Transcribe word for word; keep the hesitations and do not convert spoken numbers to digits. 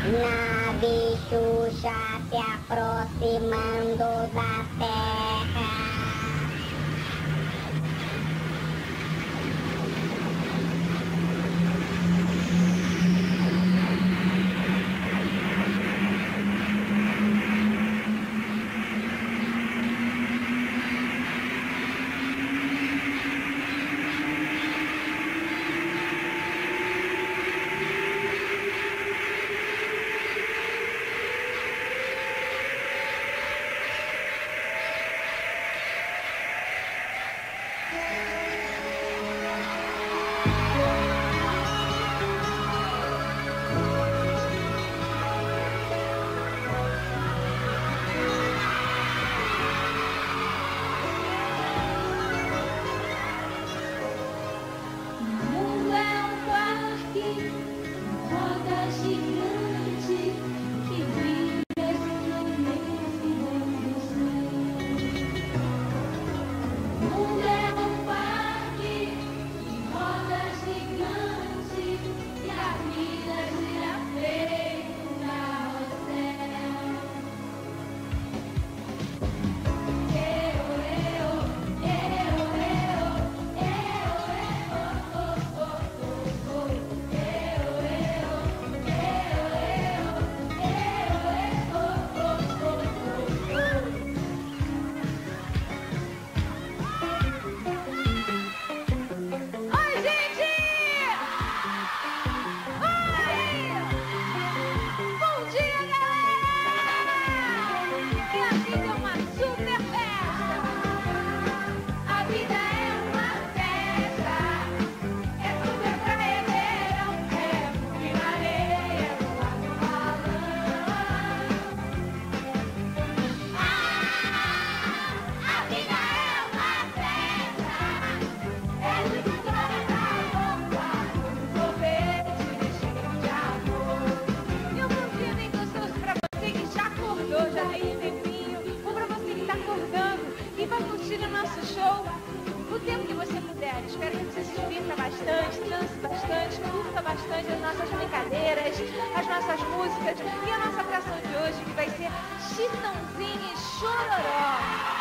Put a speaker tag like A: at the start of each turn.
A: Nave Xuxa se aproximando da Terra.
B: Espero que você se divirta bastante, dance bastante, curta bastante as nossas brincadeiras, as nossas músicas e a nossa atração de hoje, que vai ser Chitãozinho e Chororó.